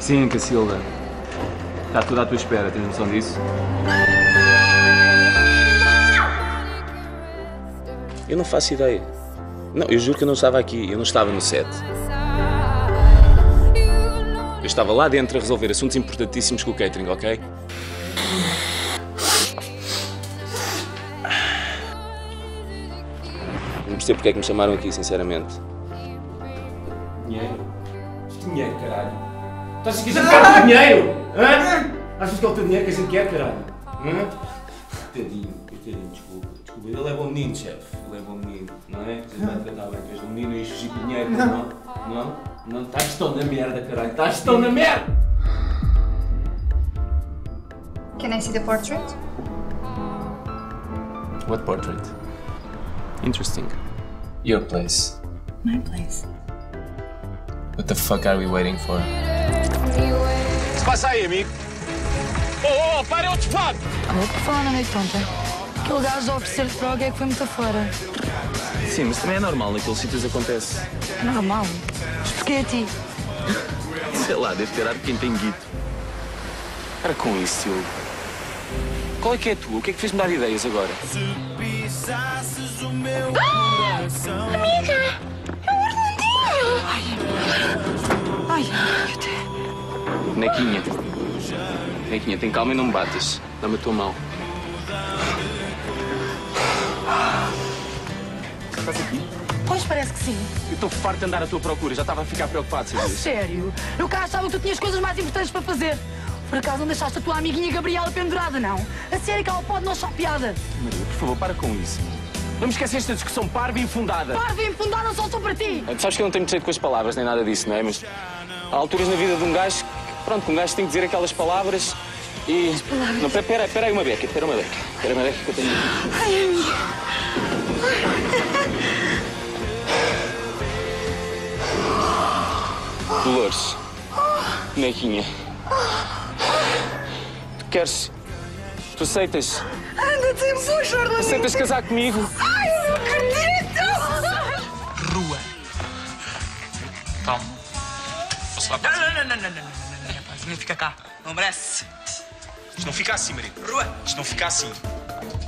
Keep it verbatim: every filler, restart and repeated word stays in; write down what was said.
Sim, Cacilda. Está tudo à tua espera, tens noção disso? Eu não faço ideia. Não, eu juro que eu não estava aqui, eu não estava no set. Eu estava lá dentro a resolver assuntos importantíssimos com o catering, ok? Não percebo porque é que me chamaram aqui, sinceramente. Dinheiro? Dinheiro, caralho. Estás a que a gente quer o teu dinheiro? Hã? Achas que é o teu dinheiro que a gente quer, caralho? Hã? Tadinho, tadinho, desculpa. Desculpa, ele é bom menino, chefe. Ele é bom menino, não é? Vocês vai tratar bem, tu és um menino e ias fugir com dinheiro, não? Não? Não? Estás tão na merda, caralho. Estás tão na merda! Can I see the portrait? What portrait? Interesting. Your place. My place. What the fuck are we waiting for? Se passa aí, amigo? Oh, oh, para, eu te falo! Olha, por falar na noite ontem, aquele gajo a oferecer droga é que foi muito afora. Sim, mas também é normal, naqueles sítios acontece. É normal. Mas porquê a ti? Sei lá, deve ter ar de quem tem guito. Para com isso, Silvio. Qual é que é a tua? O que é que fez mudar ideias agora? Ah! Amiga! É o Orlandinho! Ai, ai, até... Nequinha. Nequinha, tem calma e não me batas. Dá-me a tua mão. Estás aqui? Pois, parece que sim. Eu estou farto de andar à tua procura. Já estava a ficar preocupado, A sabias? sério? Eu cá achava que tu tinhas coisas mais importantes para fazer. Por acaso não deixaste a tua amiguinha Gabriela pendurada, não? A sério que ela pode não achar piada. Maria, por favor, para com isso. Não me esqueças esta discussão parva e infundada. Parva e infundada só sou para ti. Tu sabes que eu não tenho muito jeito com as palavras, nem nada disso, não é? Mas há alturas na vida de um gajo que, pronto, um gajo tem que dizer aquelas palavras e... As palavras? Não, espera, espera aí uma beca, espera uma beca. Espera uma beca que eu tenho... Ai, amiga. Dolores. Bonequinha. Tu queres... Tu aceitas... Anda-te em bucho, Orlandinho. Aceitas casar comigo? Ai, eu não acredito. Rua. Calma. Posso lá Não, não, não, não, não, não, não, não, rapaz, não fica cá, não merece. Isto não fica assim, Maria. Rua. Isto não fica assim.